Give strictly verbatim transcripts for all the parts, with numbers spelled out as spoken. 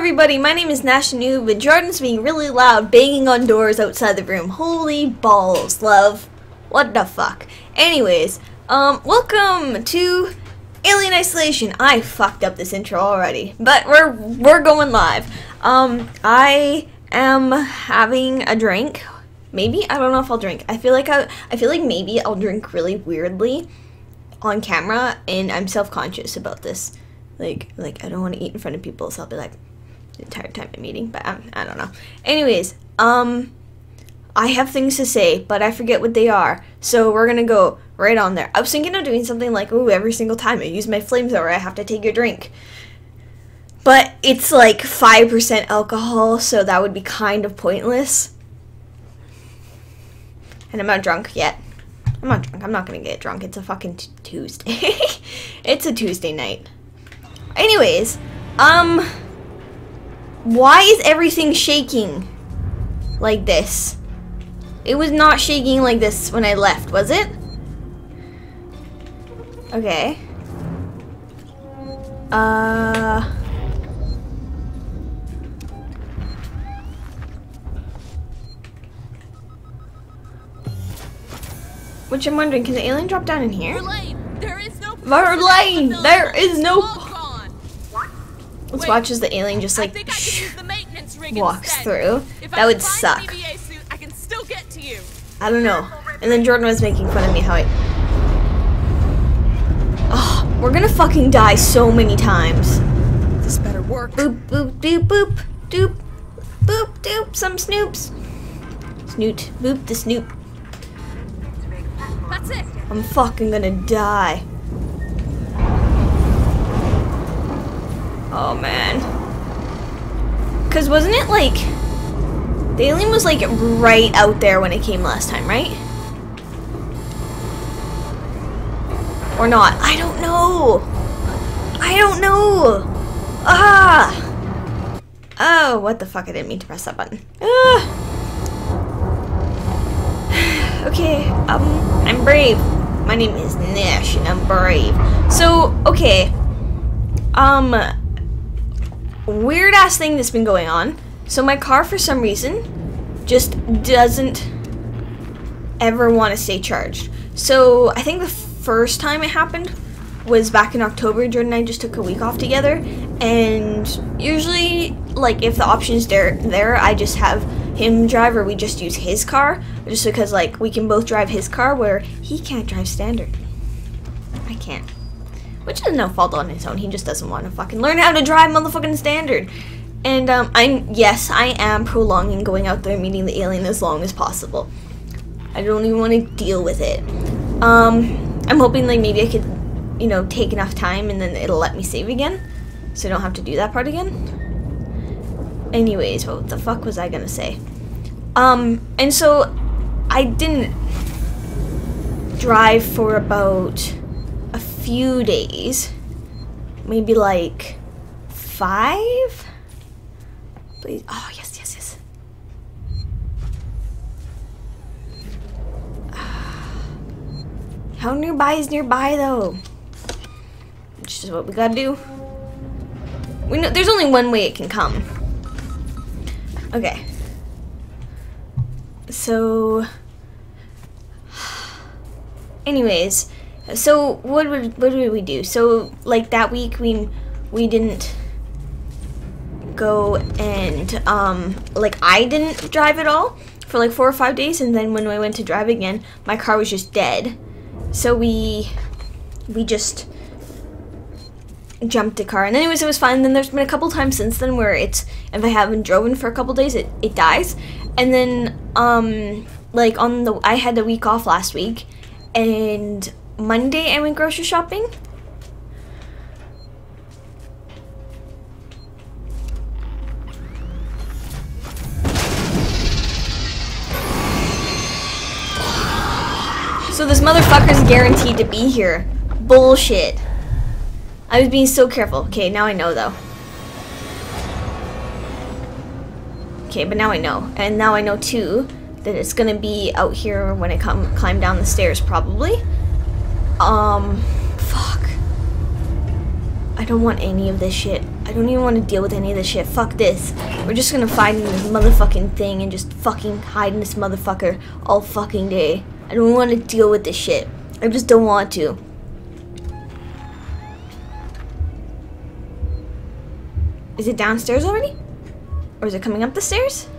everybody, my name is Nash and Newb, but Jordan's being really loud, banging on doors outside the room. Holy balls, love. What the fuck? Anyways, um, welcome to Alien Isolation. I fucked up this intro already, but we're we're going live. Um, I am having a drink. Maybe I don't know if I'll drink. I feel like I I feel like maybe I'll drink really weirdly on camera, and I'm self-conscious about this. Like, like I don't want to eat in front of people, so I'll be like the entire time I'm eating, but I, I don't know. Anyways, um, I have things to say, but I forget what they are, so we're gonna go right on there. I was thinking of doing something like, ooh, every single time I use my flamethrower, I have to take your drink. But it's like five percent alcohol, so that would be kind of pointless. And I'm not drunk yet. I'm not drunk. I'm not gonna get drunk. It's a fucking t Tuesday. It's a Tuesday night. Anyways, um, why is everything shaking like this? It was not shaking like this when I left, was it? Okay. Uh... Which I'm wondering, can the alien drop down in here? Verlaine, there is no Verlaine, there is no... Let's Wait, watch as the alien just like I think I can use the maintenance rig walks instead. through. If That I would find suck. an E V A suit, I can still get to you. I don't know. And then Jordan was making fun of me how I... Oh, we're gonna fucking die so many times. This better work. Boop, boop, doop, boop, doop, boop, doop, some snoops. Snoot, boop the snoop. That's it. I'm fucking gonna die. Oh man. Cause wasn't it like the alien was like right out there when it came last time, right? Or not? I don't know. I don't know. Ah. Oh, what the fuck? I didn't mean to press that button. Ah. Okay, um, I'm brave. My name is Nash, and I'm brave. So, okay. Um, weird ass thing that's been going on. So my car, for some reason, just doesn't ever want to stay charged. So I think the first time it happened was back in October. Jordan and I just took a week off together, and usually, like, if the option's there, there, I just have him drive, or we just use his car, just because, like, we can both drive his car, where he can't drive standard. I can't. Which is no fault on his own. He just doesn't want to fucking learn how to drive motherfucking standard. And, um, I'm, yes, I am prolonging going out there and meeting the alien as long as possible. I don't even want to deal with it. Um, I'm hoping, like, maybe I could, you know, take enough time and then it'll let me save again, so I don't have to do that part again. Anyways, what the fuck was I gonna say? Um, and so I didn't drive for about a few days, maybe like five? Please, oh yes, yes, yes. How nearby is nearby though? Which is what we gotta do. We know there's only one way it can come. Okay. So, anyways, so what would what did we do? So, like that week, we we didn't go and um like I didn't drive at all for like four or five days, and then when we went to drive again, my car was just dead. So we we just jumped a car, and anyways, it was fine. Then there's been a couple times since then where it's, if I haven't driven for a couple days, it, it dies. And then um like on the I had the week off last week, and Monday I went grocery shopping. So this motherfucker's guaranteed to be here. Bullshit. I was being so careful. Okay, now I know though. Okay, but now I know. And now I know too that it's gonna be out here when I come climb down the stairs probably. Um fuck. I don't want any of this shit. I don't even want to deal with any of this shit. Fuck this. We're just gonna find this motherfucking thing and just fucking hide in this motherfucker all fucking day. I don't want to deal with this shit. I just don't want to. Is it downstairs already? Or is it coming up the stairs?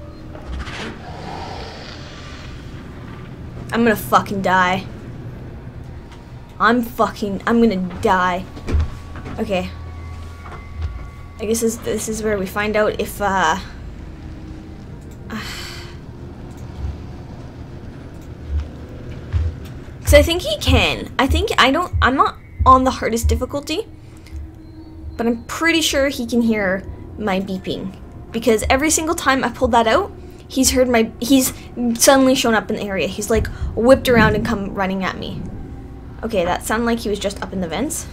I'm gonna fucking die. I'm fucking, I'm gonna die. Okay. I guess this, this is where we find out if, uh... Because I think he can. I think, I don't, I'm not on the hardest difficulty. But I'm pretty sure he can hear my beeping. Because every single time I pulled that out, he's heard my, he's suddenly shown up in the area. He's like whipped around and come running at me. Okay, that sounded like he was just up in the vents.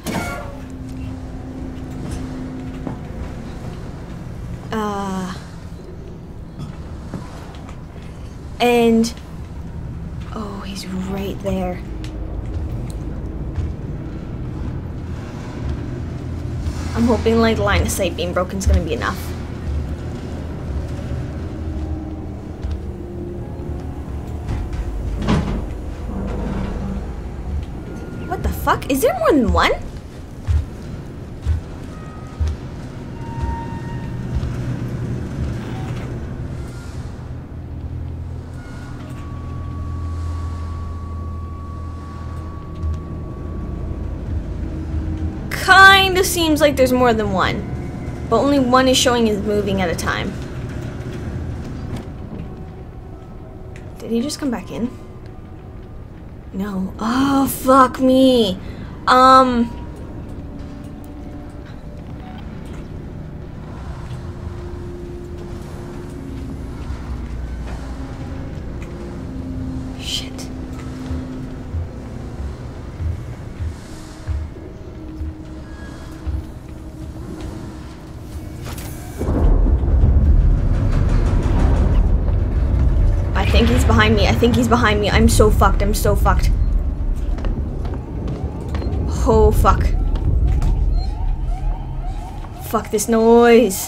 Uh, and, oh, he's right there. I'm hoping like line of sight being broken is gonna be enough. What the fuck? Is there more than one? Kind of seems like there's more than one, but only one is showing is moving at a time. Did he just come back in? No. Oh, fuck me. Um. Shit. I think he's behind me. I think he's behind me. I'm so fucked. I'm so fucked. Oh, fuck. Fuck this noise.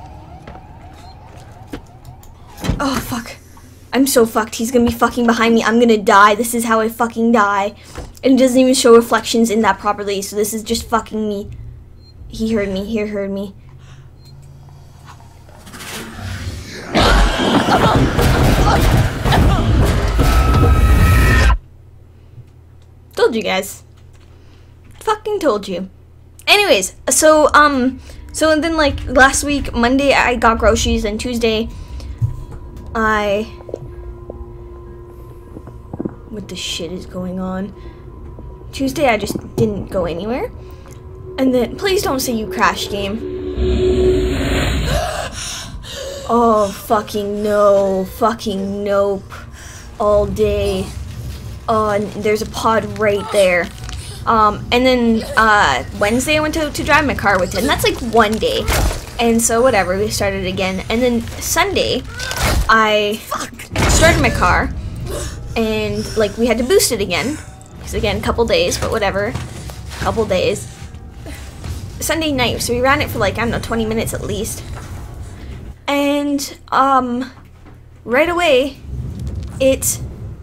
Oh, fuck. I'm so fucked. He's gonna be fucking behind me. I'm gonna die. This is how I fucking die. And it doesn't even show reflections in that properly, so this is just fucking me. He heard me. He heard me. Told you guys. Fucking told you. Anyways, so um so then like last week Monday I got groceries and Tuesday I what the shit is going on? Tuesday I just didn't go anywhere. And then please don't say you crashed, game. Oh fucking no. Fucking nope. All day. Oh, and there's a pod right there. Um, and then uh, Wednesday I went to, to drive my car with him. And that's like one day. And so whatever, we started again. And then Sunday, I started my car. And like we had to boost it again. Because again, couple days, but whatever. Couple days. Sunday night, so we ran it for like, I don't know, twenty minutes at least. And um, right away, it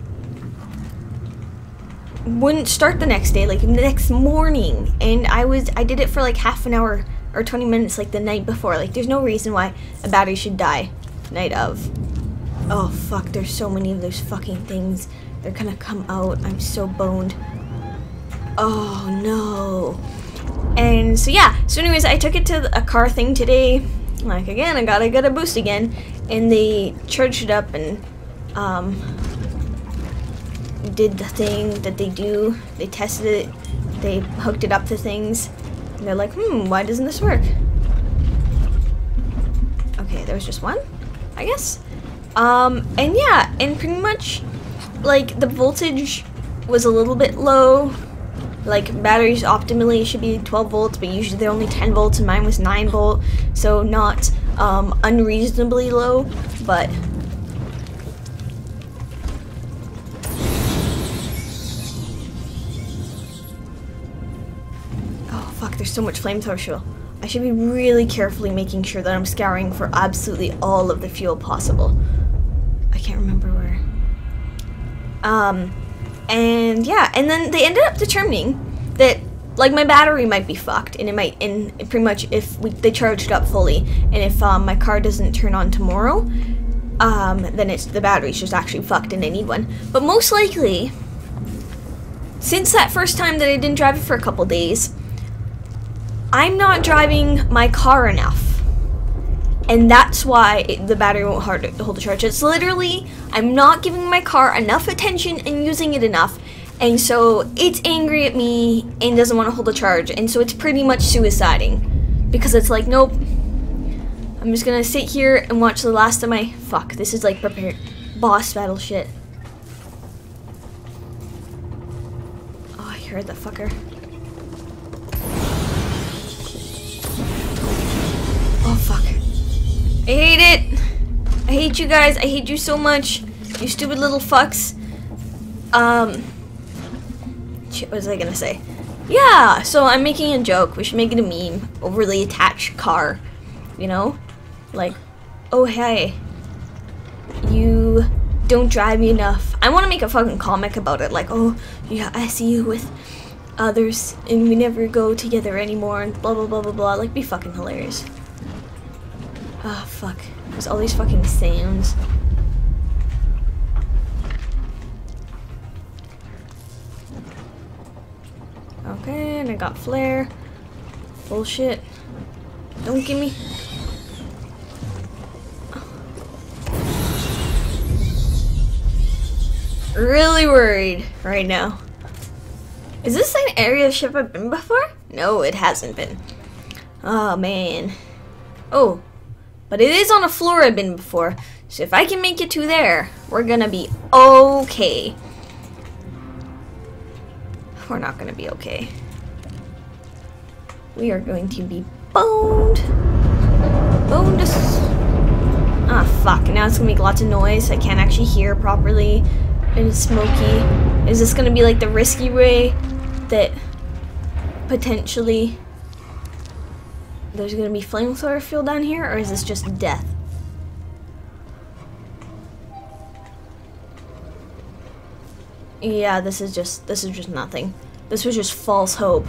wouldn't start the next day, like the next morning, and I was I did it for like half an hour or twenty minutes like the night before. Like there's no reason why a battery should die night of. Oh fuck, there's so many of those fucking things. They're gonna come out. I'm so boned. Oh no. And so yeah, so anyways, I took it to a car thing today. Like again, I gotta get a boost again, and they charged it up and um did the thing that they do. They tested it, they hooked it up to things, and they're like, hmm, why doesn't this work? Okay, there was just one, I guess. Um, and yeah, and pretty much, like, the voltage was a little bit low. Like, batteries optimally should be twelve volts, but usually they're only ten volts, and mine was nine volt, so not um, unreasonably low, but there's so much flamethrower fuel. I should be really carefully making sure that I'm scouring for absolutely all of the fuel possible. I can't remember where. Um, and yeah, and then they ended up determining that, like, my battery might be fucked, and it might, and pretty much if we, they charged it up fully, and if um, my car doesn't turn on tomorrow, um, then it's the battery's just actually fucked and I need one. But most likely, since that first time that I didn't drive it for a couple days, I'm not driving my car enough, and that's why it, the battery won't hard to hold the charge. It's literally, I'm not giving my car enough attention and using it enough, and so it's angry at me and doesn't want to hold the charge, and so it's pretty much suiciding, because it's like, nope, I'm just gonna sit here and watch the last of my, fuck, this is like prepared boss battle shit. Oh, I heard that fucker. Oh, fuck. I hate it. I hate you guys. I hate you so much. You stupid little fucks. Um, shit, what was I gonna say? Yeah, so I'm making a joke. We should make it a meme. Overly attached car. You know? Like, oh, hey. You don't drive me enough. I want to make a fucking comic about it. Like, oh, yeah, I see you with others and we never go together anymore and blah, blah, blah, blah, blah. Like, be fucking hilarious. Ah, oh, fuck. There's all these fucking sounds. Okay, and I got flare. Bullshit. Don't give me... Really worried right now. Is this an area of ship I've been before? No, it hasn't been. Oh, man. Oh. But it is on a floor I've been before, so if I can make it to there, we're gonna be okay. We're not gonna be okay. We are going to be boned. Boned. Ah, fuck. Now it's gonna make lots of noise. I can't actually hear properly. And it's smoky. Is this gonna be like the risky way that potentially there's gonna be flamethrower fuel down here, or is this just death? Yeah, this is just this is just nothing. This was just false hope.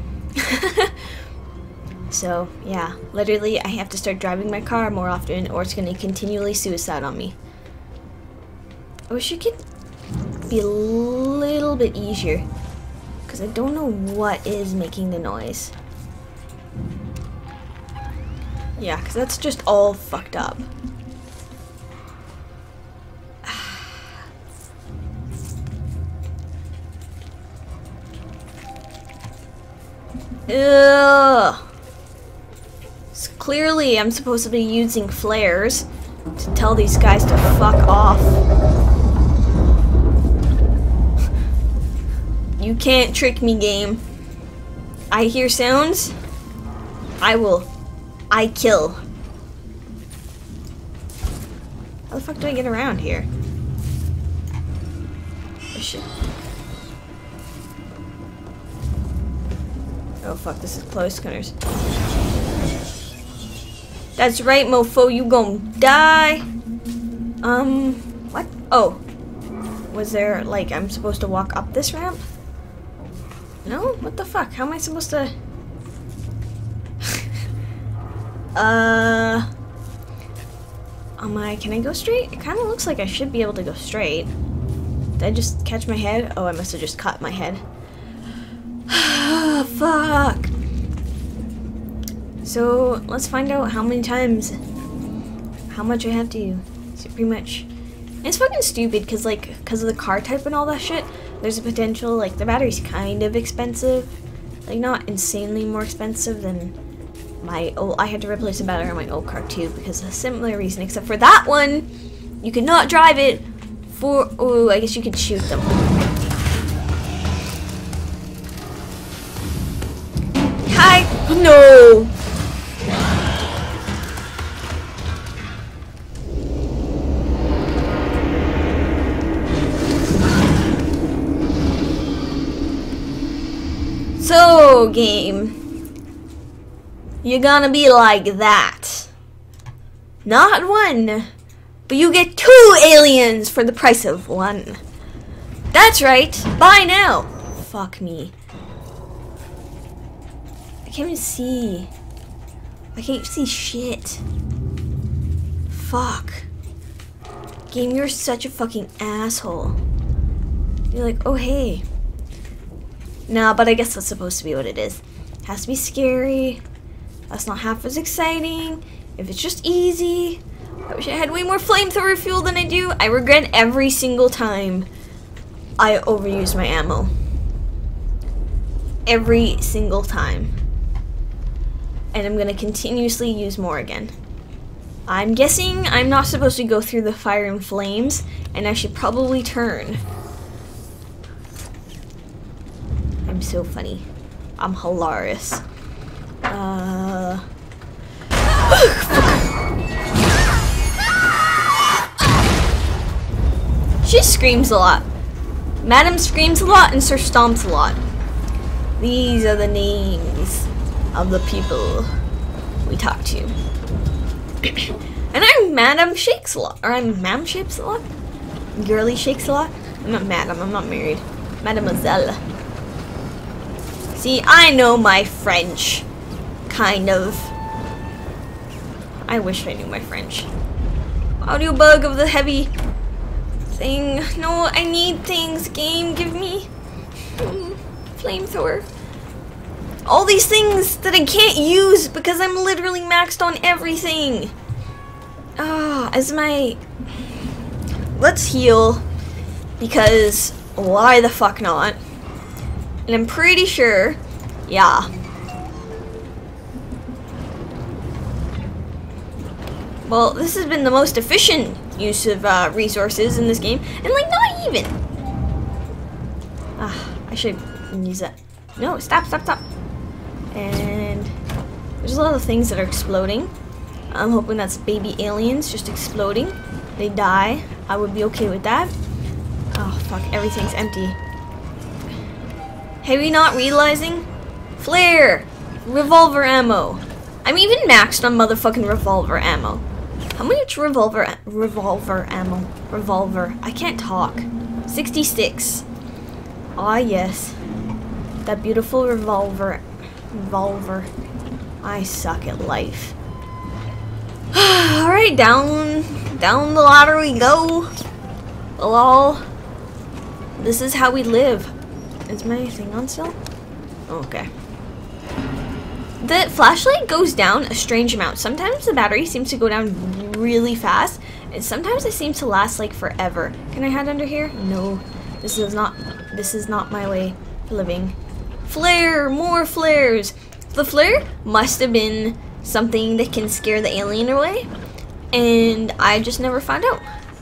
So yeah, literally I have to start driving my car more often, or it's gonna continually suicide on me. I wish it could be a little bit easier, because I don't know what is making the noise. Yeah, because that's just all fucked up. Ugh. So clearly I'm supposed to be using flares to tell these guys to fuck off. You can't trick me, game. I hear sounds. I will. I kill. How the fuck do I get around here? Oh shit. Oh fuck, this is close corners. That's right, mofo, you gon' die. Um, what? Oh. Was there, like, I'm supposed to walk up this ramp? No? What the fuck? How am I supposed to... uh... Am I, can I go straight? It kind of looks like I should be able to go straight. Did I just catch my head? Oh, I must have just caught my head. Fuck. So, let's find out how many times, how much I have to use. So pretty much. It's fucking stupid, because, like, because of the car type and all that shit, there's a potential, like, the battery's kind of expensive. Like, not insanely more expensive than my old, I had to replace the battery on my old car, too, because of a similar reason, except for that one, you could not drive it for, oh, I guess you could shoot them. Hi, no! So, game, you're gonna be like that. Not one, but you get two aliens for the price of one. That's right. Buy now. Fuck me. I can't even see. I can't see shit. Fuck. Game, you're such a fucking asshole. You're like, oh hey. Nah, but I guess that's supposed to be what it is. It has to be scary. That's not half as exciting. If it's just easy. I wish I had way more flamethrower fuel than I do. I regret every single time I overuse my ammo. Every single time. And I'm gonna continuously use more again. I'm guessing I'm not supposed to go through the fire and flames, and I should probably turn. I'm so funny. I'm hilarious. Uh... She screams a lot. Madam screams a lot and Sir stomps a lot. These are the names of the people we talk to. And I'm Madam shakes a lot. Or I'm Mam shakes a lot. Girly shakes a lot. I'm not Madam, I'm not married. Mademoiselle. See, I know my French. Kind of. I wish I knew my French. Audio bug of the heavy thing. No, I need things. Game, give me flamethrower. All these things that I can't use because I'm literally maxed on everything. Ah, as my... Let's heal. Because why the fuck not? And I'm pretty sure, yeah. Well, this has been the most efficient use of uh, resources in this game. And like, not even. Ah, I should use that. No, stop, stop, stop. And there's a lot of things that are exploding. I'm hoping that's baby aliens just exploding. They die. I would be okay with that. Oh, fuck. Everything's empty. Have you not realizing? Flare! Revolver ammo. I'm even maxed on motherfucking revolver ammo. How much revolver revolver ammo? Revolver. I can't talk. sixty-six. Ah, yes. That beautiful revolver. Revolver. I suck at life. Alright, down down the ladder we go. Lol. This is how we live. Is my thing on still? Oh, okay. The flashlight goes down a strange amount. Sometimes the battery seems to go down really fast, and sometimes it seems to last like forever. Can I hide under here? No. This is not this is not my way of living. Flare! More flares! The flare must have been something that can scare the alien away, and I just never found out.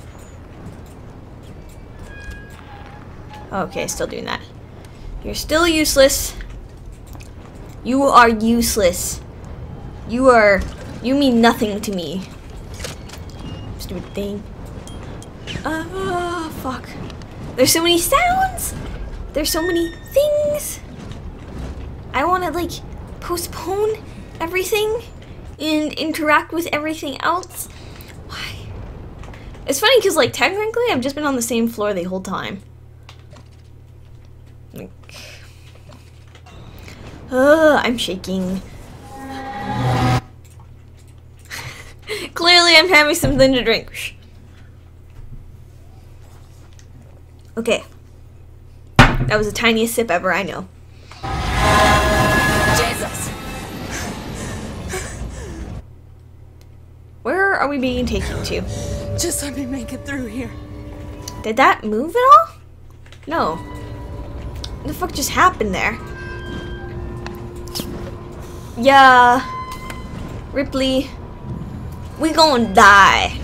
Okay, still doing that. You're still useless. You are useless. You are, you mean nothing to me. Stupid thing. Oh, fuck. There's so many sounds. There's so many things. I want to, like, postpone everything and interact with everything else. Why? It's funny because, like, technically I've just been on the same floor the whole time. Like, uh, I'm shaking. Clearly I'm having something to drink. Okay. That was the tiniest sip ever, I know. Jesus! Where are we being taken to? Just let me make it through here. Did that move at all? No. What the fuck just happened there? Yeah. Ripley. We gonna die.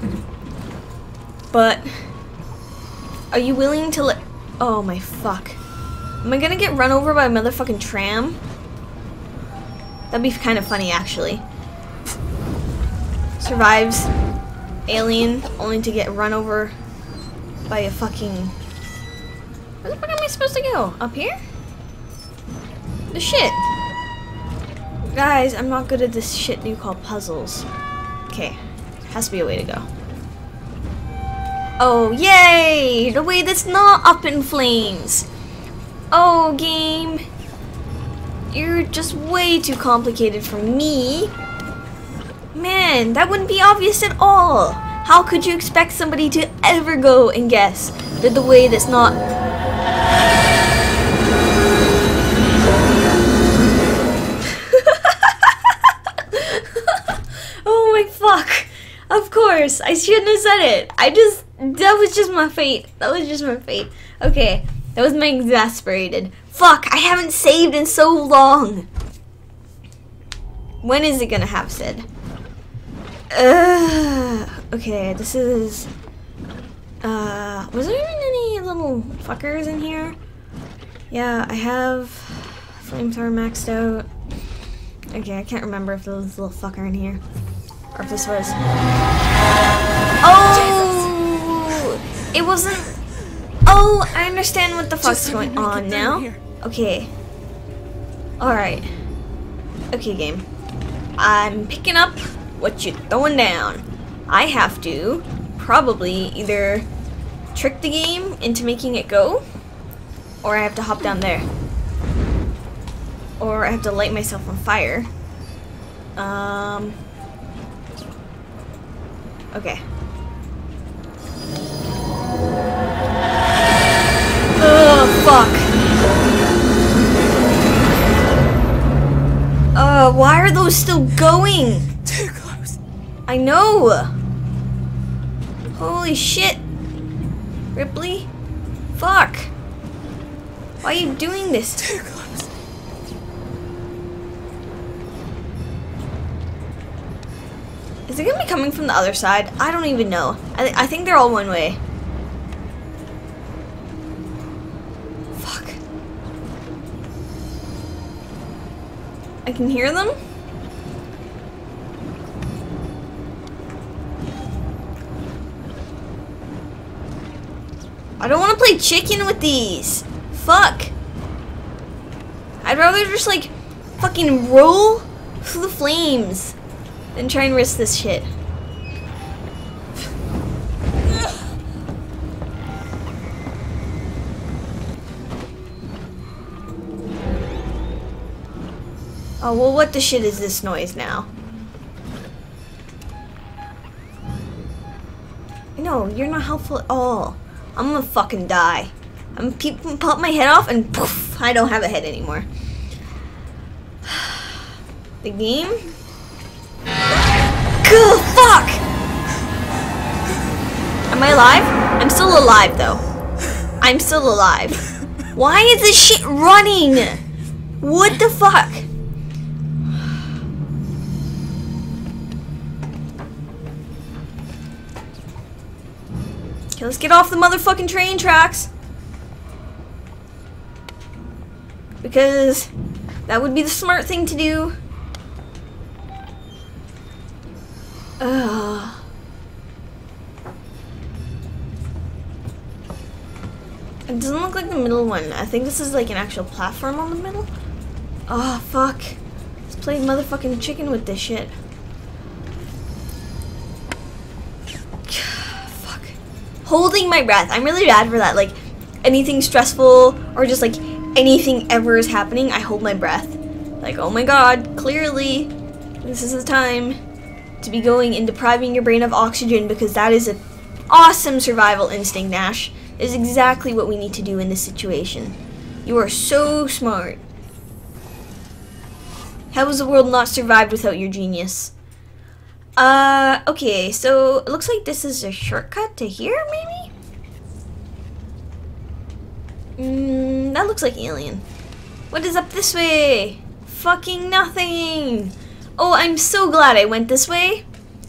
But are you willing to let... Oh my fuck. Am I gonna get run over by a motherfucking tram? That'd be kind of funny, actually. Survives. Alien, only to get run over by a fucking... Where the fuck am I supposed to go? Up here? The shit. Guys, I'm not good at this shit new called puzzles. Okay, has to be a way to go. Oh, yay! The way that's not up in flames. Oh, game. You're just way too complicated for me. Man, that wouldn't be obvious at all. How could you expect somebody to ever go and guess that the way that's not... Oh my fuck. Of course, I shouldn't have said it. I just, that was just my fate. That was just my fate. Okay, that was my exasperated. Fuck, I haven't saved in so long. When is it gonna have said? Uh, okay, this is, uh, was there even any little fuckers in here? Yeah, I have flamethrower maxed out. Okay, I can't remember if there was a little fucker in here. Or if this was... Oh! Jesus. It wasn't... Oh, I understand what the fuck's going on now. Here. Okay. Alright. Okay, game. I'm picking up what you're throwing down. I have to probably either trick the game into making it go, or I have to hop down there. Or I have to light myself on fire. Um... Okay. Oh, fuck. Uh, why are those still going? Too close. I know. Holy shit. Ripley? Fuck. Why are you doing this? Too close. Is it gonna be coming from the other side? I don't even know. I, th I think they're all one way. Fuck. I can hear them? I don't want to play chicken with these. Fuck. I'd rather just like fucking roll through the flames and try and risk this shit. Oh, well, what the shit is this noise now? No, you're not helpful at all. I'm gonna fucking die. I'm gonna pop my head off and poof, I don't have a head anymore. The game? Good fuck! Am I alive? I'm still alive though. I'm still alive. Why is this shit running? What the fuck? Okay, let's get off the motherfucking train tracks. Because that would be the smart thing to do. Ugh. It doesn't look like the middle one. I think this is like an actual platform on the middle. Oh, fuck. Let's play motherfucking chicken with this shit. Fuck. Holding my breath. I'm really bad for that. Like, anything stressful or just like anything ever is happening, I hold my breath. Like, oh my god, clearly this is the time to be going and depriving your brain of oxygen, because that is an awesome survival instinct, Nash. It is exactly what we need to do in this situation. You are so smart. How has the world not survived without your genius? Uh, okay, so it looks like this is a shortcut to here, maybe? Mm, that looks like alien. What is up this way? Fucking nothing! Oh, I'm so glad I went this way.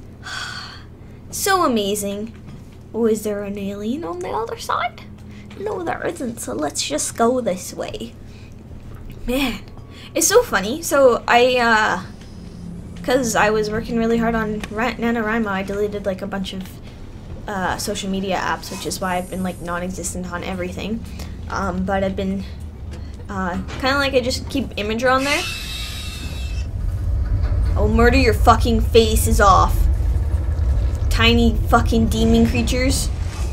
So amazing. Oh, is there an alien on the other side? No, there isn't, so let's just go this way. Man, it's so funny. So I, uh, because I was working really hard on NaNoWriMo, I deleted like a bunch of uh, social media apps, which is why I've been like non-existent on everything. Um, but I've been uh, kind of like I just keep Imager on there. I will murder your fucking faces off. Tiny fucking demon creatures.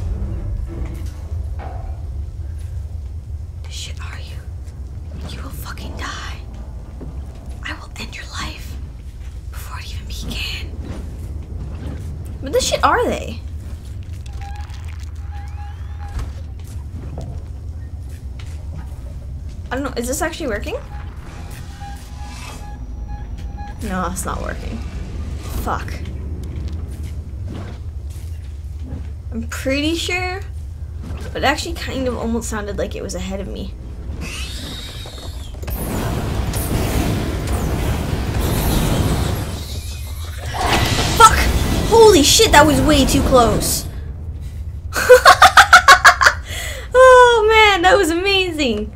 The shit are you? You will fucking die. I will end your life before it even began. What the shit are they? I don't know, is this actually working? No, it's not working. Fuck. I'm pretty sure, but it actually kind of almost sounded like it was ahead of me. Fuck! Holy shit, that was way too close. Oh man, that was amazing.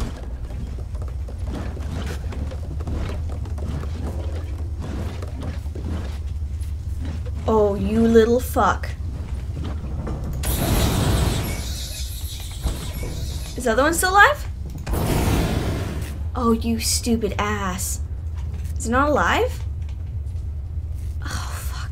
Oh, you little fuck. Is the other one still alive? Oh, you stupid ass. Is it not alive? Oh, fuck.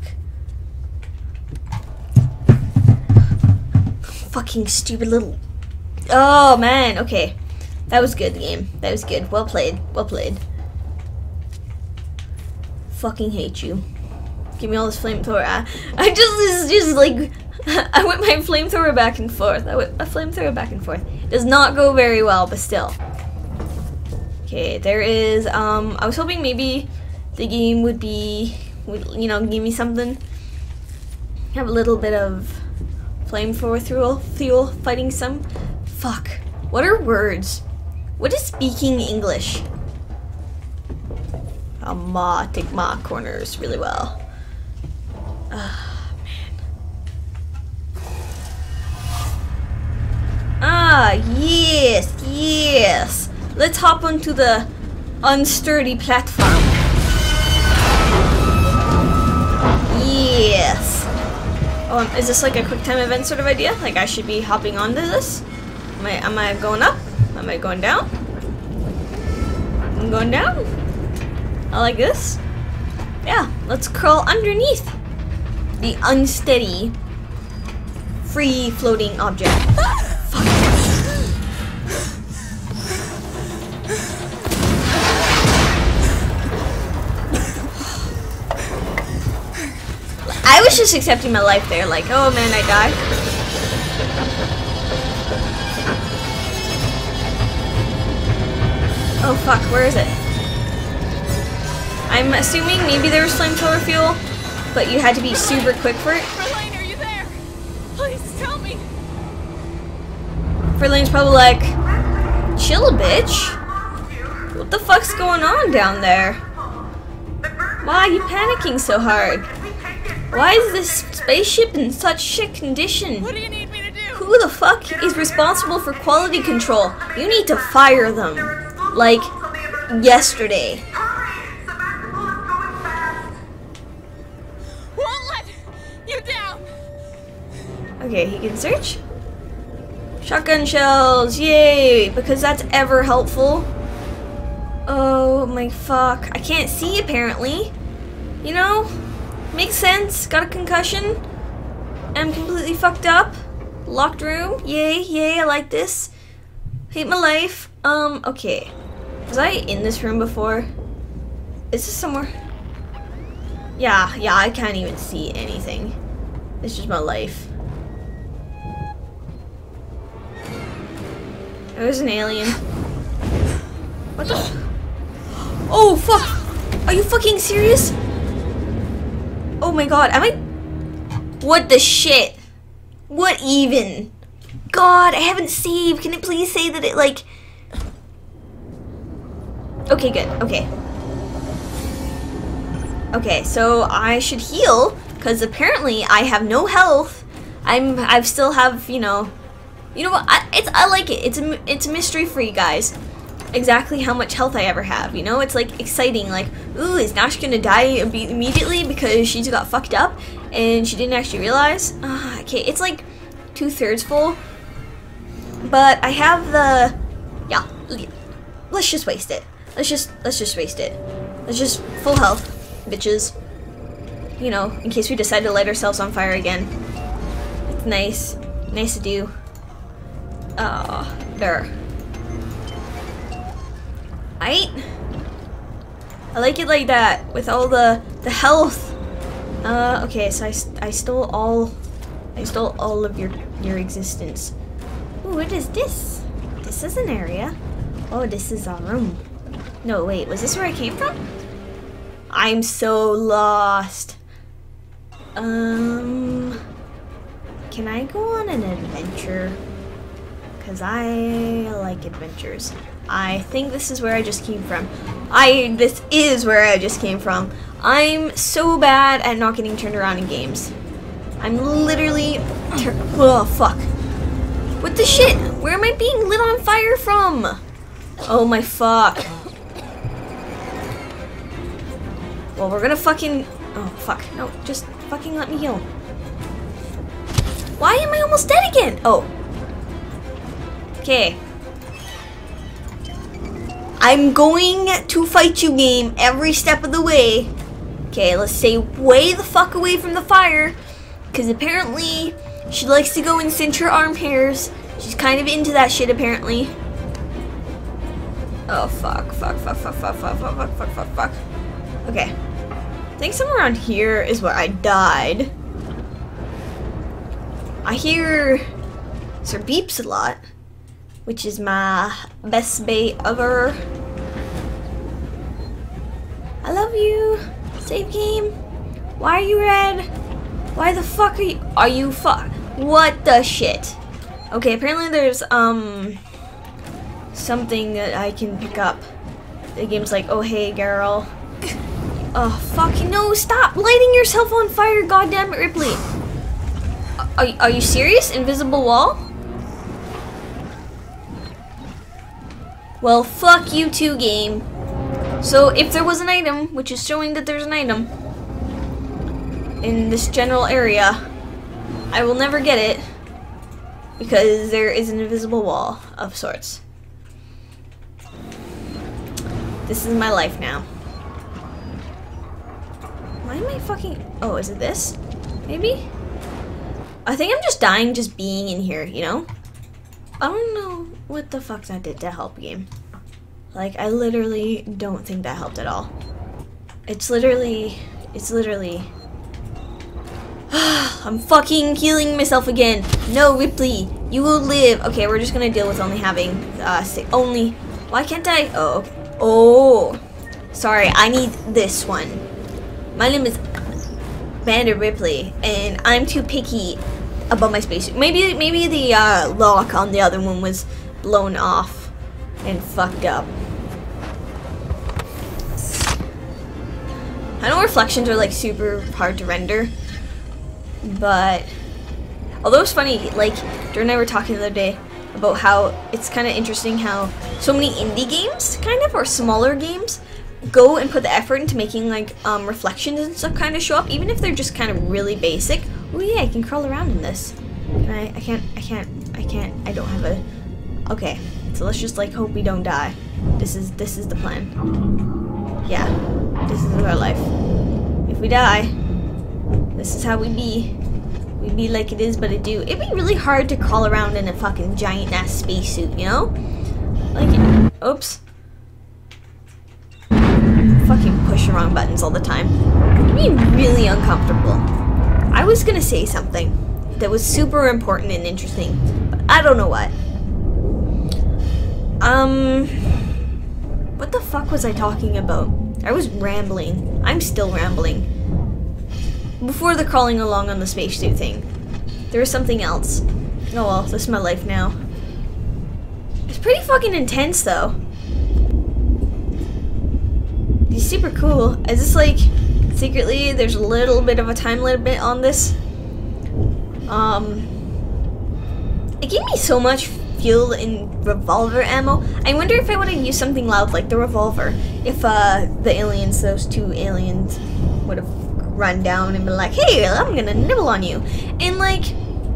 Fucking stupid little... Oh, man. Okay. That was good, the game. That was good. Well played. Well played. Fucking hate you. Give me all this flamethrower. I, I just, it's just like, I whip my flamethrower back and forth. I whip a flamethrower back and forth. Does not go very well, but still. Okay, there is, um, I was hoping maybe the game would be, would, you know, give me something. Have a little bit of flamethrower fuel, fuel fighting some. Fuck. What are words? What is speaking English? I'll ma, take ma corners really well. Ah, man. Ah, yes, yes. Let's hop onto the unsturdy platform. Yes. Oh, um, is this like a quick time event sort of idea? Like I should be hopping onto this? Am I, am I going up? Am I going down? I'm going down. I like this. Yeah, let's crawl underneath the unsteady, free floating object. Fuck. I was just accepting my life there, like, oh man, I died. Oh fuck, where is it? I'm assuming maybe there was flamethrower fuel, but you had to be super quick for it. Verlaine, are you there? Please tell me. Verlaine's probably like, chill, bitch. What the fuck's going on down there? Why are you panicking so hard? Why is this spaceship in such shit condition? What do you need me to do? Who the fuck is responsible for quality control? You need to fire them. Like, yesterday. Won't let you down. Okay, he can search. Shotgun shells, yay, because that's ever helpful. Oh my fuck, I can't see apparently. You know, makes sense, got a concussion. I'm completely fucked up. Locked room, yay, yay, I like this. Hate my life. Um, okay. Was I in this room before? Is this somewhere? Yeah, yeah, I can't even see anything. It's just my life. There's an alien. What the? Oh fuck! Are you fucking serious? Oh my god, am I? What the shit? What even? God, I haven't saved. Can it please say that it like? Okay, good. Okay. Okay, so I should heal because apparently I have no health. I'm. I still have, you know. You know what? I, it's. I like it. It's a. It's a mystery for you guys. Exactly how much health I ever have. You know, it's like exciting. Like, ooh, is Nash gonna die immediately because she just got fucked up and she didn't actually realize? Uh, okay, it's like two thirds full. But I have the. Yeah. Let's just waste it. Let's just. Let's just waste it. Let's just full health. bitches. You know, in case we decide to light ourselves on fire again. It's nice. Nice to do. Oh, there. Right? I like it like that, with all the, the health. Uh, okay, so I, I stole all, I stole all of your, your existence. Ooh, what is this? This is an area. Oh, this is a room. No, wait, was this where I came from? I'm so lost. Um, can I go on an adventure? Because I like adventures. I think this is where I just came from. I, this is where I just came from. I'm so bad at not getting turned around in games. I'm literally, oh fuck. What the shit? Where am I being lit on fire from? Oh my fuck. Well, we're gonna fucking, oh fuck, no, just fucking let me heal. Why am I almost dead again? Oh. Okay. I'm going to fight you, game, every step of the way. Okay, let's stay way the fuck away from the fire. Because apparently, she likes to go and cinch her arm hairs. She's kind of into that shit, apparently. Oh, fuck, fuck, fuck, fuck, fuck, fuck, fuck, fuck, fuck, fuck, fuck. Okay. I think somewhere around here is where I died. I hear Sir Beeps a lot, which is my best bait ever. I love you. Save game. Why are you red? Why the fuck are you? Are you fuck? What the shit? Okay, apparently there's um something that I can pick up. The game's like, oh hey girl. Oh fucking no! Stop lighting yourself on fire, goddamn it, Ripley. Are are you serious? Invisible wall? Well, fuck you too, game. So if there was an item, which is showing that there's an item in this general area, I will never get it because there is an invisible wall of sorts. This is my life now. Why am I fucking... Oh, is it this? Maybe? I think I'm just dying just being in here, you know? I don't know what the fuck that did to help game. Like, I literally don't think that helped at all. It's literally... It's literally... I'm fucking healing myself again. No, Ripley, you will live. Okay, we're just gonna deal with only having... Uh, say, only... Why can't I... Oh, okay. Oh. Sorry, I need this one. My name is Vander Ripley, and I'm too picky about my spacesuit. Maybe, maybe the uh, lock on the other one was blown off and fucked up. I know reflections are like super hard to render, but although it's funny, like Drew and I were talking the other day about how it's kind of interesting how so many indie games, kind of, or smaller games, go and put the effort into making like um, reflections and stuff kind of show up, even if they're just kind of really basic. Oh yeah, I can crawl around in this. Can I? I can't. I can't. I can't. I don't have a. Okay, so let's just like hope we don't die. This is this is the plan. Yeah, this is our life. If we die, this is how we be. We be like it is, but it do. It'd be really hard to crawl around in a fucking giant ass spacesuit, you know? Like, oops. Fucking push the wrong buttons all the time. It'd be really uncomfortable. I was gonna say something that was super important and interesting, but I don't know what. Um, what the fuck was I talking about? I was rambling. I'm still rambling. Before the crawling along on the spacesuit thing, there was something else. Oh well, this is my life now. It's pretty fucking intense though. It's super cool. Is this like secretly there's a little bit of a time limit on this? Um, it gave me so much fuel in revolver ammo. I wonder if I would have used something loud like the revolver, if uh the aliens, those two aliens, would have run down and been like, "Hey, I'm gonna nibble on you," and like.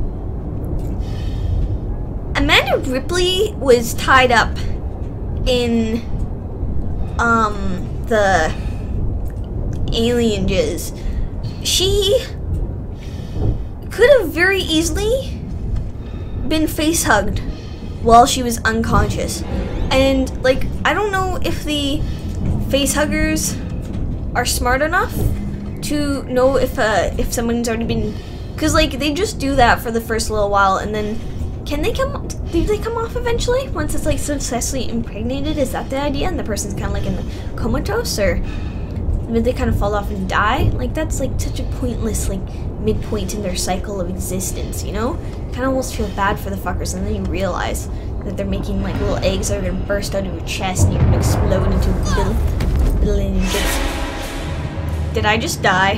Amanda Ripley was tied up in um the alien jizz. She could have very easily been face hugged while she was unconscious. And like, I don't know if the face huggers are smart enough to know if uh, if someone's already been, because like they just do that for the first little while, and then can they come? Do they come off eventually once it's like successfully impregnated? Is that the idea? And the person's kind of like in the comatose, or did they kind of fall off and die? Like that's like such a pointless like midpoint in their cycle of existence, you know? Kind of almost feel bad for the fuckers, and then you realize that they're making like little eggs that are gonna burst out of your chest and you're gonna explode into little little engines. Did I just die?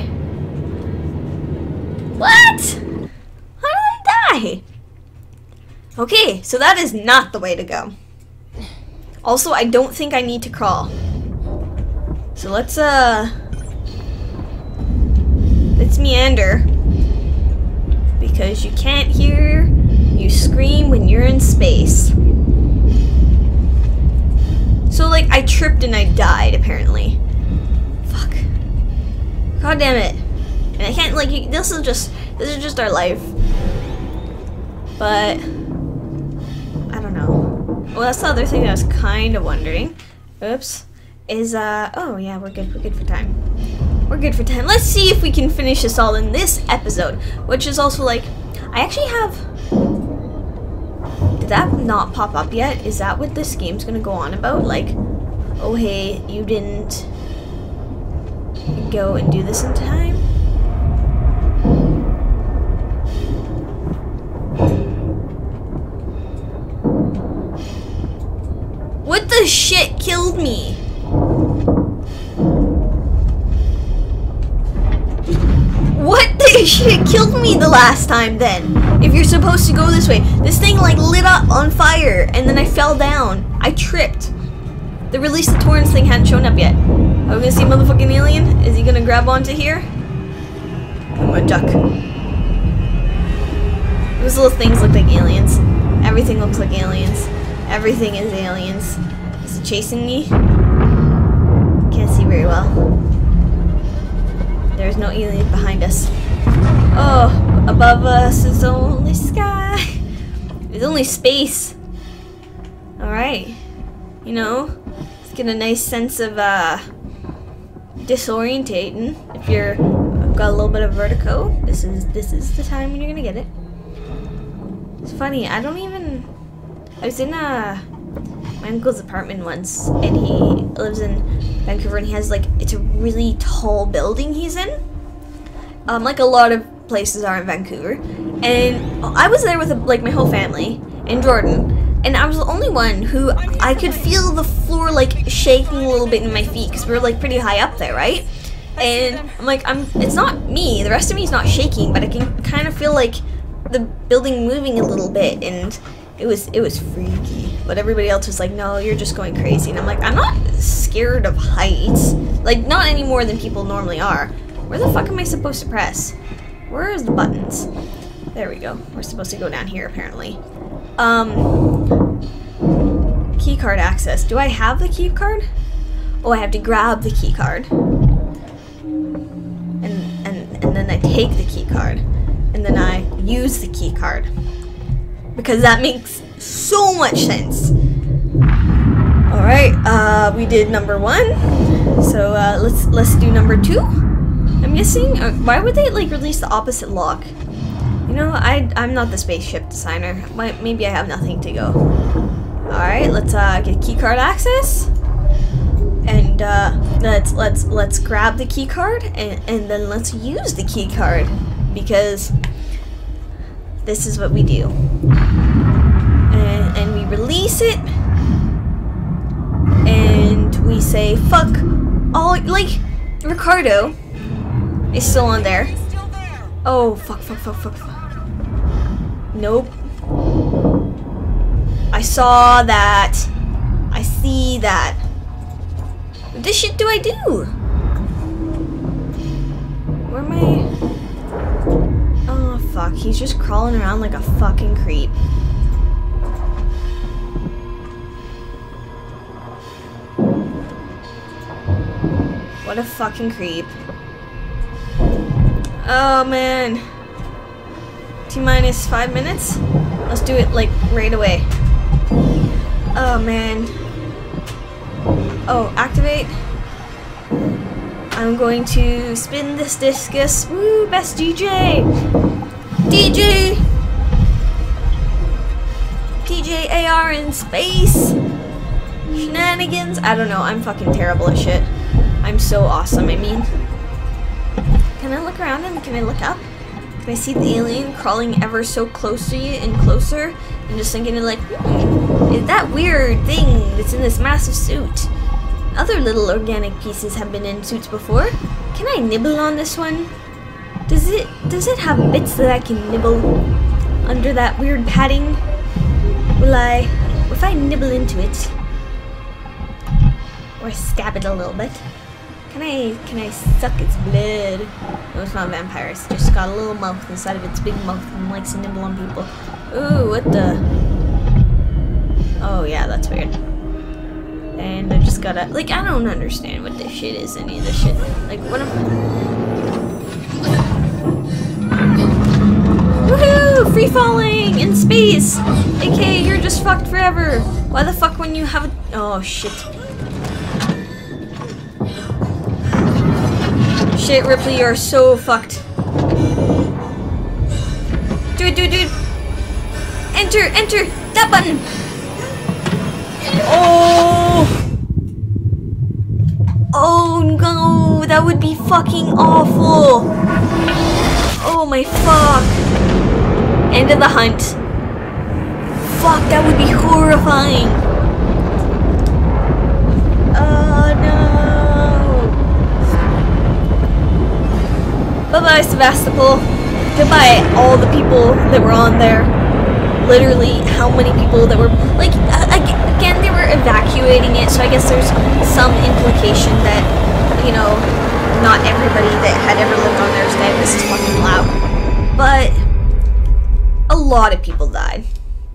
What? How did I die? Okay, so that is not the way to go. Also, I don't think I need to crawl. So let's uh let's meander. Because you can't hear you scream when you're in space. So like I tripped and I died apparently. Fuck. God damn it. And I can't like you, this is just this is just our life. But I don't know. Well, that's the other thing I was kind of wondering. Oops. Is uh oh yeah, we're good. We're good for time. We're good for time. Let's see if we can finish this all in this episode, which is also like I actually have. Did that not pop up yet? Is that what this game's gonna go on about? Like, oh hey, you didn't go and do this in time? What the shit killed me? What the shit killed me the last time then? If you're supposed to go this way. This thing like lit up on fire and then I fell down. I tripped. The release the torrents thing hadn't shown up yet. Are we gonna see a motherfucking alien? Is he gonna grab onto here? I'm gonna duck. Those little things look like aliens. Everything looks like aliens. Everything is aliens. Is it chasing me? Can't see very well. There's no alien behind us. Oh, above us is only sky. There's only space. Alright. You know, let's get a nice sense of uh, disorientating. If you're got a little bit of vertigo, this is this is the time when you're gonna get it. It's funny, I don't even I was in uh my uncle's apartment once, and he lives in Vancouver, and he has like, it's a really tall building he's in, um, like a lot of places are in Vancouver, and I was there with like my whole family and Jordan, and I was the only one who I could feel the floor like shaking a little bit in my feet, because we were like pretty high up there, right? And I'm like, I'm, it's not me, the rest of me is not shaking, but I can kind of feel like the building moving a little bit, and it was it was freaky. But everybody else was like, no, you're just going crazy. And I'm like, I'm not scared of heights. Like, not any more than people normally are. Where the fuck am I supposed to press? Where is the buttons? There we go. We're supposed to go down here, apparently. Um, key card access. Do I have the key card? Oh, I have to grab the key card. And, and, and then I take the key card. And then I use the key card. Because that makes so much sense. Alright, uh, we did number one. So uh, let's let's do number two. I'm guessing. Uh, why would they like release the opposite lock? You know, I I'm not the spaceship designer. Might, maybe I have nothing to go. Alright, let's uh, get keycard access. And uh, let's let's let's grab the key card and, and then let's use the key card, because this is what we do. And, and we release it, and we say fuck all, like Ricardo is still on there. Oh fuck fuck fuck fuck fuck. Nope. I saw that. I see that. What the shit do I do? Where am I? Oh fuck, he's just crawling around like a fucking creep. What a fucking creep. Oh man. T minus five minutes? Let's do it like right away. Oh man. Oh, activate. I'm going to spin this discus. Woo, best D J! D J! D J A R in space! Shenanigans? I don't know, I'm fucking terrible at shit. I'm so awesome, I mean. Can I look around and can I look up? Can I see the alien crawling ever so close to you and closer? And just thinking like, hmm, is that weird thing that's in this massive suit? Other little organic pieces have been in suits before. Can I nibble on this one? Does it does it have bits that I can nibble under that weird padding? Will I, if I nibble into it, or stab it a little bit, can I can I suck its blood? No, it's not a vampire. It's just got a little mouth inside of its big mouth and likes to nibble on people. Ooh, what the? Oh yeah, that's weird. And I just gotta, like, I don't understand what this shit is, any of this shit. Like, what am Woohoo! Free falling in space! A K A you're just fucked forever! Why the fuck when you have a, oh shit. Shit, Ripley, you're so fucked. Dude, dude, dude! Enter, enter! That button! Oh! Oh no, that would be fucking awful. Oh my fuck. End of the hunt. Fuck, that would be horrifying. Oh no. Bye-bye, Sevastopol. Goodbye, all the people that were on there. Literally, how many people that were, like, again, they were evacuating it, so I guess there's some implication that, you know, not everybody that had ever lived on there is dead. This is fucking loud. But a lot of people died.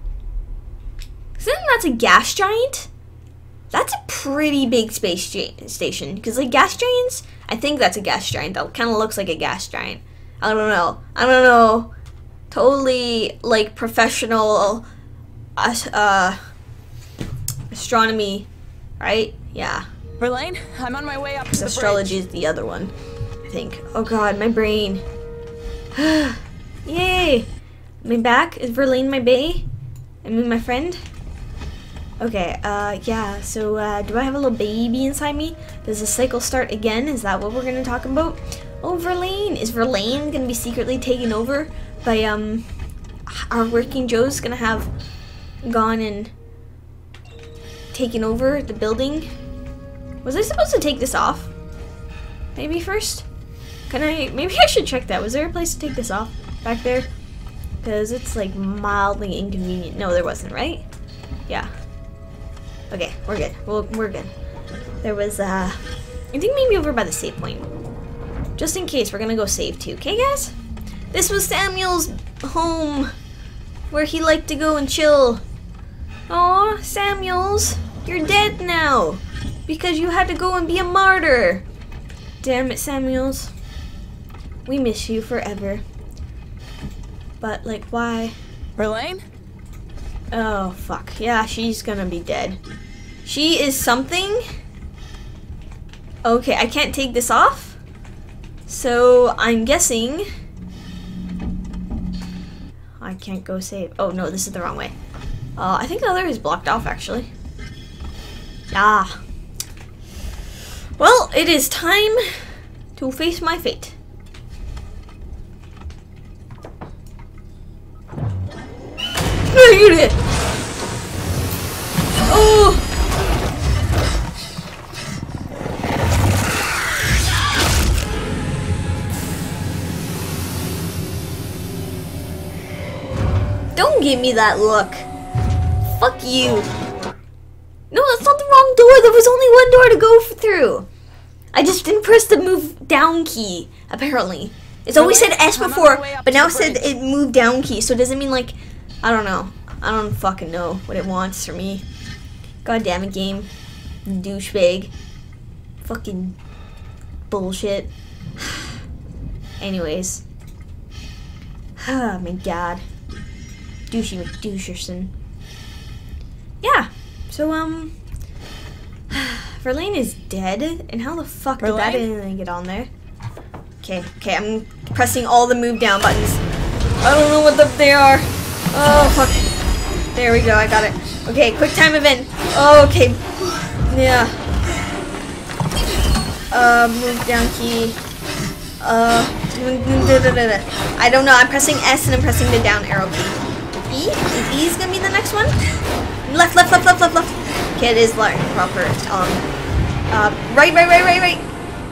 So then that's a gas giant? That's a pretty big space station, because, like, gas giants, I think that's a gas giant. That kind of looks like a gas giant. I don't know. I don't know. Totally, like, professional uh, astronomy, right? Yeah. Verlaine, I'm on my way up to the Astrology bridge. is the other one, I think. Oh god, my brain. Yay! Am I back? Is Verlaine my bae? I mean, my friend? Okay, uh, yeah, so, uh, do I have a little baby inside me? Does the cycle start again? Is that what we're gonna talk about? Oh, Verlaine! Is Verlaine gonna be secretly taken over by, um, our working Joe's gonna have gone and taken over the building? Was I supposed to take this off? Maybe first? Can I, maybe I should check that. Was there a place to take this off back there? Because it's, like, mildly inconvenient. No, there wasn't, right? Yeah. Okay, we're good. Well, we're good. There was, uh, I think maybe over by the save point. Just in case, we're gonna go save too. Okay, guys? This was Samuel's home, where he liked to go and chill. Aw, Samuels, you're dead now, because you had to go and be a martyr. Damn it, Samuels. We miss you forever. But, like, why? Verlaine? Oh, fuck. Yeah, she's gonna be dead. She is something? Okay, I can't take this off. So, I'm guessing... I can't go save. Oh, no, this is the wrong way. Uh, I think the other is blocked off, actually. Ah. Well, it is time to face my fate. No, you did. Oh. Don't give me that look. Fuck you. No, that's not the wrong door. There was only one door to go through. I just didn't press the move down key, apparently. It's always said S before, but now it said it moved down key, so does it mean, like, I don't know. I don't fucking know what it wants from me. God damn it, game. Douchebag. Fucking bullshit. Anyways. Oh my god. Douchey McDoucherson. Yeah. So, um... Verlaine is dead? And how the fuck did that even get on there? Okay, okay, I'm pressing all the move down buttons. I don't know what the, they are. Oh, fuck. There we go, I got it. Okay, quick time event. Oh, okay. Yeah. Uh, move down key. Uh, I don't know, I'm pressing S and I'm pressing the down arrow key. E? Is E's gonna be the next one? Left, left, left, left, left, left. Okay, it is like proper. Um, uh, right, right, right, right, right.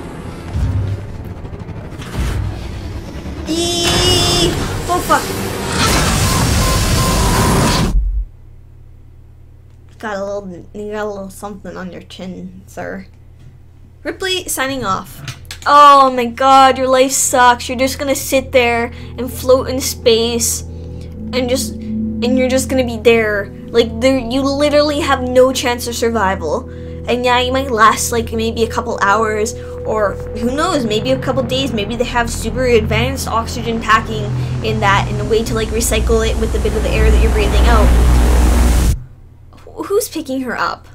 E. Oh fuck. Got a little, you got a little something on your chin, sir. Ripley signing off. Oh my god, your life sucks. You're just gonna sit there and float in space, and just, and you're just gonna be there. Like, there, you literally have no chance of survival. And yeah, you might last like maybe a couple hours, or who knows, maybe a couple days. Maybe they have super advanced oxygen packing in that, in a way to like recycle it with a bit of the air that you're breathing out. Who's picking her up?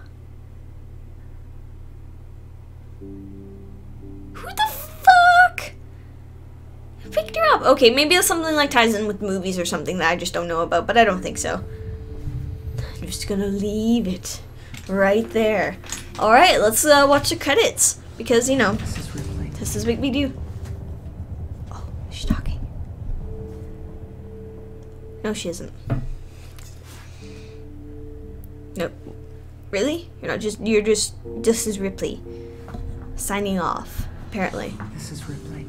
Who the fuck? Who picked her up? Okay, maybe it's something like ties in with movies or something that I just don't know about, but I don't think so. I'm just gonna leave it right there. Alright, let's uh, watch the credits. Because, you know, this is, really this is what we do. Oh, she's talking. No, she isn't. Nope. Really? You're not just, you're just, this is Ripley. Signing off, apparently. This is Ripley.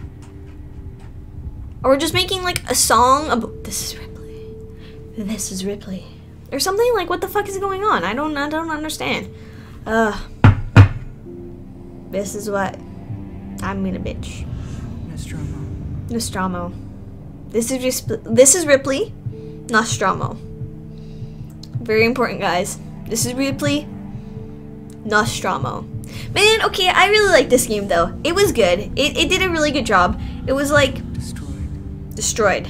Or we're just making like a song about, this is Ripley. This is Ripley. Or something like, what the fuck is going on? I don't, I don't understand. Uh, this is what I'm gonna bitch. Nostromo. Nostromo. This is just, this is Ripley. Nostromo. Very important, guys. This is Ripley. Nostromo. Man, okay, I really like this game though. It was good. It it did a really good job. It was like Destroyed. Destroyed.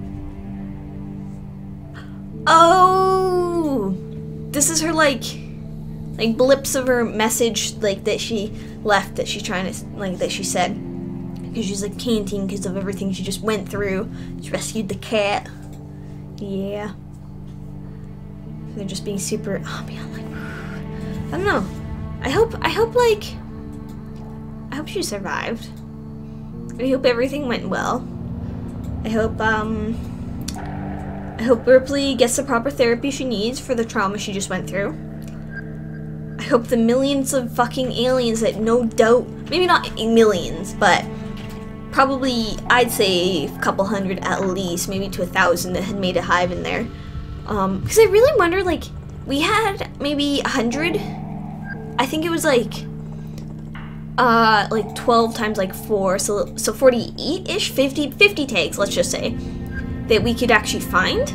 Oh, this is her like, like blips of her message like that she left that she's trying to like that she said because she's like panting because of everything she just went through. She rescued the cat. Yeah. They're just being super. Oh man, like I don't know. I hope I hope like I hope she survived. I hope everything went well. I hope um. I hope Ripley gets the proper therapy she needs for the trauma she just went through. I hope the millions of fucking aliens that no doubt, maybe not millions, but probably I'd say a couple hundred at least, maybe to a thousand that had made a hive in there. Um, because I really wonder, like, we had maybe a hundred, I think it was like, uh, like twelve times like four, so, so forty-eight-ish, fifty, fifty tags, let's just say, that we could actually find.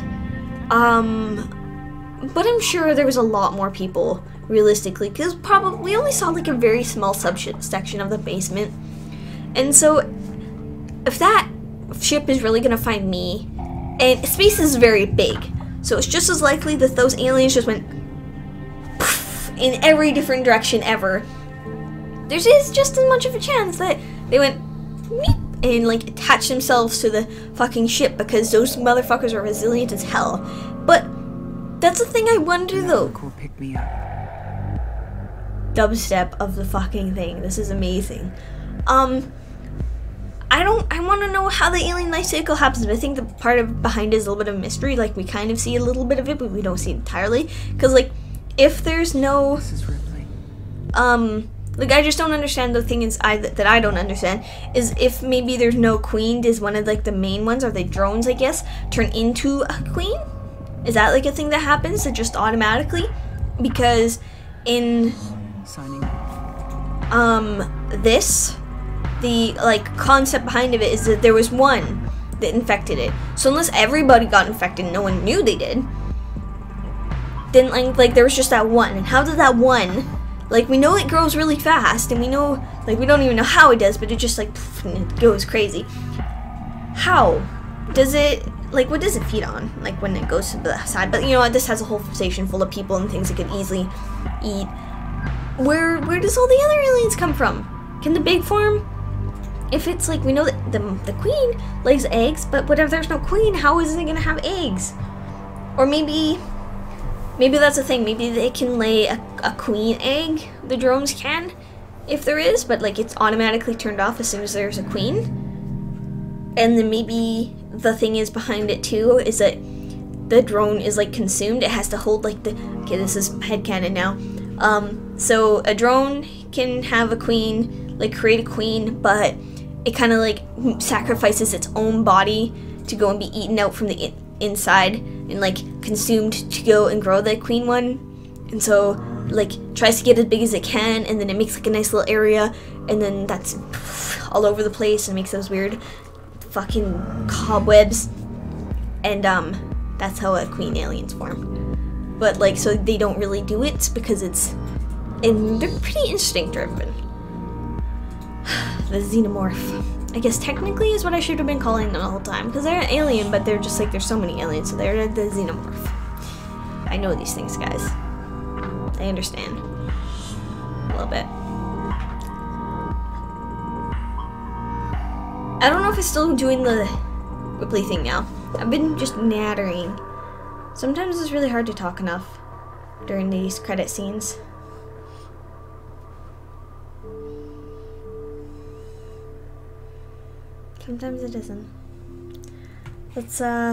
Um, but I'm sure there was a lot more people, realistically, because probably we only saw like a very small subsection of the basement. And so, if that ship is really gonna find me, and space is very big, so it's just as likely that those aliens just went poof, in every different direction ever. There's just as much of a chance that they went meep, and like attach themselves to the fucking ship because those motherfuckers are resilient as hell. But that's the thing I wonder though. Cool, pick me up. Dubstep of the fucking thing. This is amazing. Um, I don't. I want to know how the alien life cycle happens. But I think the part of behind it is a little bit of mystery. Like we kind of see a little bit of it, but we don't see it entirely. Because like, if there's no, This is Ripley. um. Like, I just don't understand the thing is I, that I don't understand is if maybe there's no queen, does one of, like, the main ones, are they drones, I guess, turn into a queen? Is that, like, a thing that happens that just automatically? Because in, Signing off. um, this, the, like, concept behind of it is that there was one that infected it. So unless everybody got infected and no one knew they did, then, like, like there was just that one. And how did that one Like, we know it grows really fast, and we know, like, we don't even know how it does, but it just, like, poof, and it goes crazy. How? Does it, like, what does it feed on? Like, when it goes to the side? But, you know what, this has a whole station full of people and things it could easily eat. Where, where does all the other aliens come from? Can the big form? If it's, like, we know that the, the queen lays eggs, but what if there's no queen? How is it gonna have eggs? Or maybe... Maybe that's the thing, maybe they can lay a, a queen egg, the drones can, if there is, but like it's automatically turned off as soon as there's a queen. And then maybe the thing is behind it too, is that the drone is like consumed, it has to hold like the, okay this is headcanon now, um, so a drone can have a queen, like create a queen, but it kind of like sacrifices its own body to go and be eaten out from the in inside and like consumed to go and grow the queen one, and so like tries to get as big as it can, and then it makes like a nice little area, and then that's all over the place and makes those weird fucking cobwebs, and um that's how a queen aliens form. But like, so they don't really do it because it's, and they're pretty instinct driven. The xenomorph, I guess technically is what I should have been calling them the whole time, because they're an alien, but they're just like, there's so many aliens, so they're the xenomorph. I know these things, guys. I understand. A little bit. I don't know if it's still doing the Ripley thing now. I've been just nattering. Sometimes it's really hard to talk enough during these credit scenes. Sometimes it isn't. Let's, uh...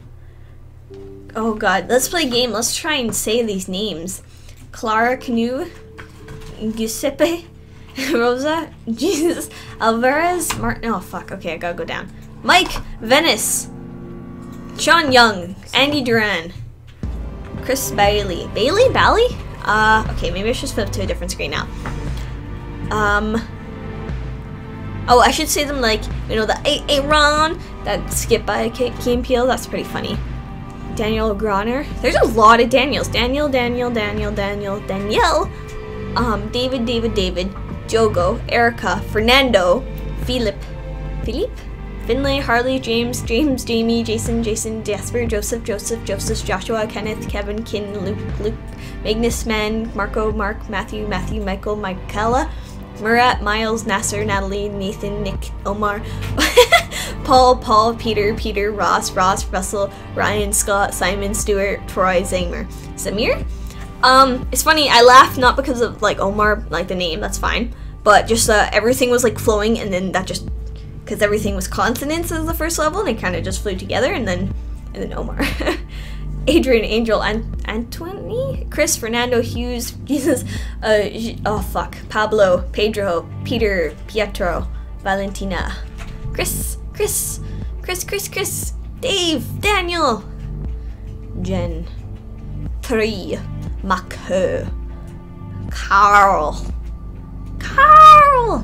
oh god, let's play a game. Let's try and say these names. Clara Canoe, Giuseppe, Rosa, Jesus, Alvarez, Martin, oh fuck, okay, I gotta go down. Mike, Venice, Sean Young, Andy Duran, Chris Bailey. Bailey? Bally? Uh, okay, maybe I should flip to a different screen now. Um... Oh, I should say them like, you know, the A A Ron, that skip by Key and Peele, that's pretty funny. Daniel Groner. There's a lot of Daniels. Daniel, Daniel, Daniel, Daniel, Danielle. Um, David, David, David, Jogo, Erica, Fernando, Philip, Philip, Finlay, Harley, James, James, Jamie, Jason, Jason, Jasper, Joseph, Joseph, Joseph, Joshua, Kenneth, Kevin, Kin, Luke, Luke, Magnus, Man, Marco, Mark, Matthew, Matthew, Michael, Michaela, Murat, Miles, Nasser, Natalie, Nathan, Nick, Omar, Paul, Paul, Peter, Peter, Ross, Ross, Russell, Ryan, Scott, Simon, Stewart, Troy, Zamer, Samir. Um, it's funny, I laughed not because of like Omar, like the name, that's fine, but just uh, everything was like flowing, and then that just, because everything was consonants as the first level, and it kind of just flew together, and then, and then Omar. Adrian, Angel, Ant Anthony, Chris, Fernando, Hughes, Jesus, uh, oh fuck, Pablo, Pedro, Peter, Pietro, Valentina, Chris, Chris, Chris, Chris, Chris, Dave, Daniel, Jen, Three, Mako, Carl, Carl,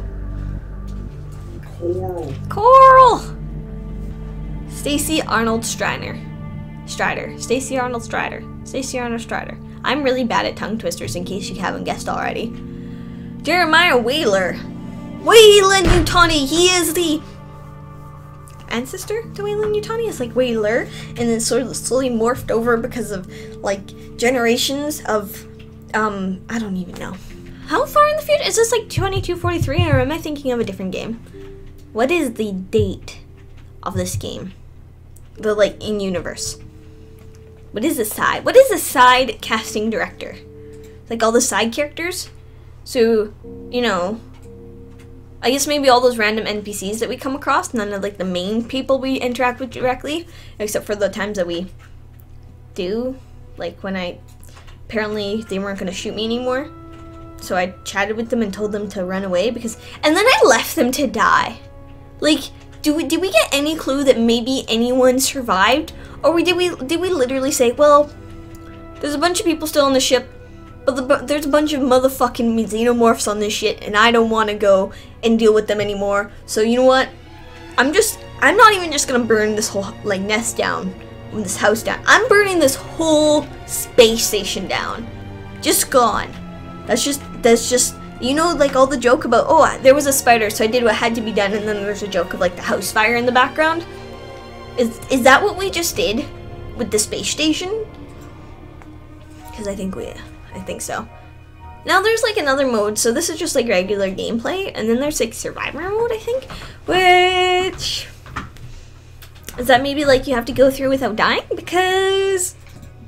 Coral, Coral, Stacy Arnold Strider. Strider. Stacey Arnold Strider. Stacey Arnold Strider. I'm really bad at tongue twisters in case you haven't guessed already. Jeremiah Whaler. Wayland Yutani. He is the ancestor to Wayland Yutani. It's like Whaler, and then sort of slowly morphed over because of like generations of um I don't even know. How far in the future? Is this like twenty-two forty-three, or am I thinking of a different game? What is the date of this game? The like in universe. What is the side? What is the side casting director? Like all the side characters? So, you know, I guess maybe all those random N P Cs that we come across, none of like the main people we interact with directly, except for the times that we do. Like when I, apparently they weren't gonna shoot me anymore. So I chatted with them and told them to run away because, and then I left them to die. Like, Do we, did we get any clue that maybe anyone survived? Or we, did we did we literally say, well, there's a bunch of people still on the ship, but the, there's a bunch of motherfucking xenomorphs on this shit, and I don't want to go and deal with them anymore. So you know what? I'm just, I'm not even just gonna burn this whole, like, nest down, this house down. I'm burning this whole space station down. Just gone. That's just, that's just, you know, like all the joke about, oh, there was a spider, so I did what had to be done, and then there's a joke of like the house fire in the background. Is, is that what we just did with the space station? Because I think we, I think so. Now there's like another mode, so this is just like regular gameplay, and then there's like survivor mode, I think, which is that maybe like you have to go through without dying, because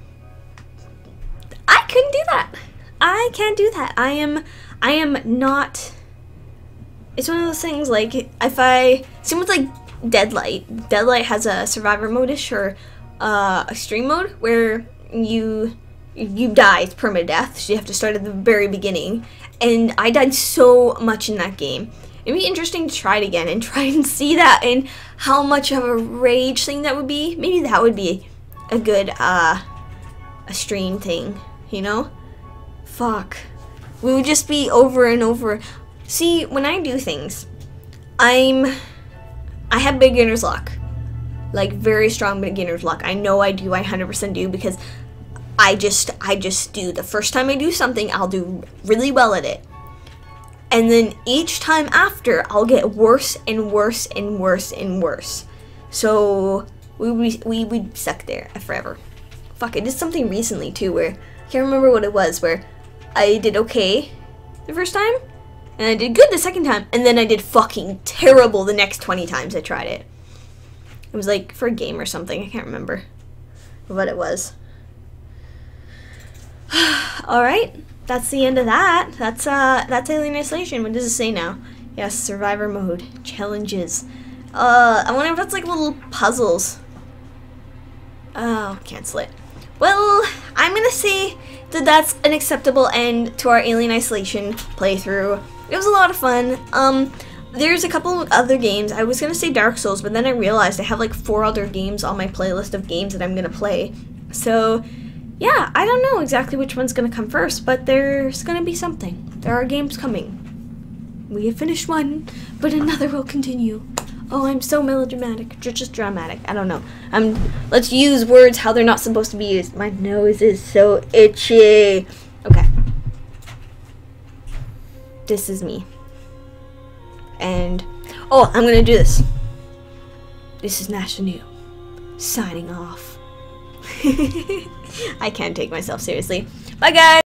I couldn't do that. I can't do that. I am, I am not. It's one of those things like if I, same with like Deadlight. Deadlight has a survivor mode-ish or uh, extreme mode where you. You die, it's permadeath, so you have to start at the very beginning. And I died so much in that game. It'd be interesting to try it again and try and see that and how much of a rage thing that would be. Maybe that would be a good uh, a stream thing, you know? Fuck. We would just be over and over. See, when I do things, I'm, I have beginner's luck. Like very strong beginner's luck. I know I do, I one hundred percent do, because I just, I just do. The first time I do something, I'll do really well at it. And then each time after, I'll get worse and worse and worse and worse. So, we we, we would suck there forever. Fuck, I did something recently too where, I can't remember what it was, where I did okay the first time, and I did good the second time, and then I did fucking terrible the next twenty times I tried it. It was like for a game or something, I can't remember what it was. Alright, that's the end of that. That's uh that's Alien Isolation. What does it say now? Yes, survivor mode. Challenges. Uh I wonder if that's like little puzzles. Oh, cancel it. Well, I'm gonna say that that's an acceptable end to our Alien Isolation playthrough. It was a lot of fun. Um there's a couple of other games. I was gonna say Dark Souls, but then I realized I have like four other games on my playlist of games that I'm gonna play. So yeah, I don't know exactly which one's going to come first, but there's going to be something. There are games coming. We have finished one, but another will continue. Oh, I'm so melodramatic. Just dramatic. I don't know. Um, let's use words how they're not supposed to be used. My nose is so itchy. Okay. This is me. And, oh, I'm going to do this. This is Nash and Newb, signing off. I can't take myself seriously. Bye, guys!